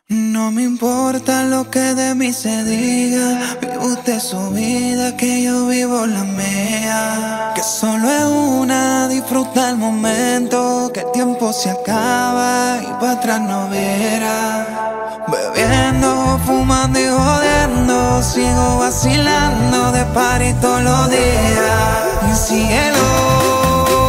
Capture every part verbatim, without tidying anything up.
No me importa lo que de mí se diga, vive usted su vida, que yo vivo la mía. Que solo es una, disfruta el momento, que el tiempo se acaba y para atrás no verá. Bebiendo, fumando y jodiendo, sigo vacilando de party todos los días. Y síguelo.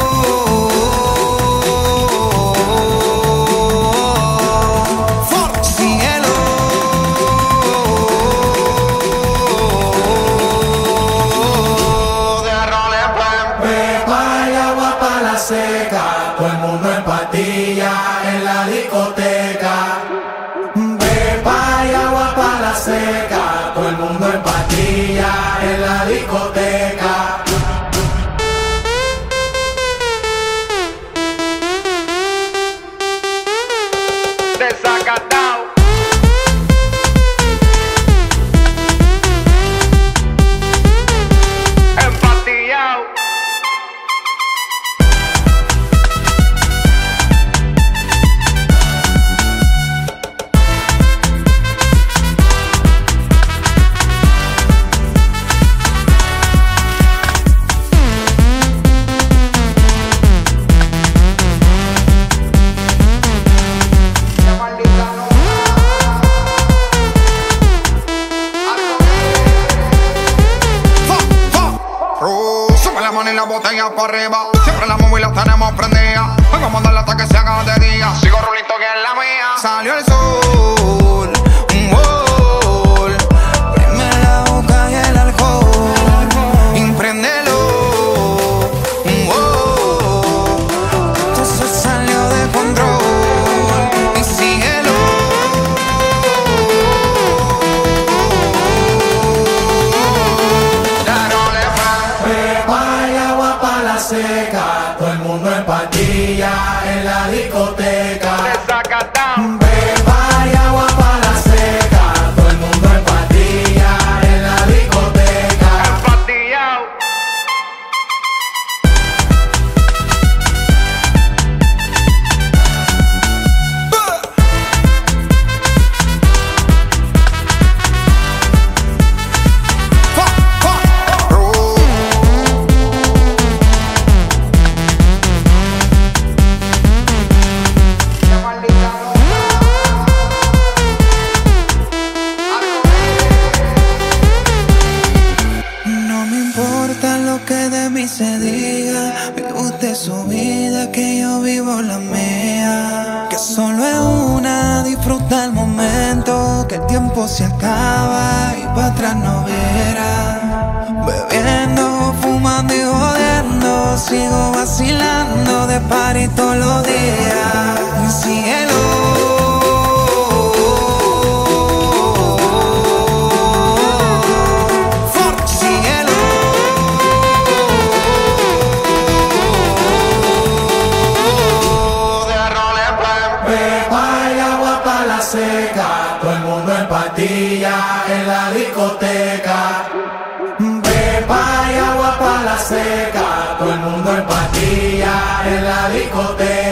Seca, todo el mundo en patilla en la discoteca. Pepa y agua para la seca, todo el mundo en patilla en la discoteca. Desacatao. Empatillao. Y la botella para arriba, siempre la móvil la tenemos prendida. Vamos a mandarla hasta que se haga de día. Sigo rulito que es la mía. Salió el sol, un gol. Prende la boca y el alcohol. Impréndelo, un gol. Esto se salió de control. Y síguelo. Seca, todo el mundo en patilla en la discoteca. Desacatao. Pepa y agua para la seca, todo el mundo en patilla en la discoteca. Empatillao. Que de mí se diga, vive usted su vida, que yo vivo la mía. Que solo es una, disfruta el momento, que el tiempo se acaba y para atrás no verá. Bebiendo, fumando y jodiendo, sigo vacilando de party todos los días. Y síguelo. Seca, todo el mundo en patilla en la discoteca. Pepa y agua para la seca, todo el mundo en patilla en la discoteca.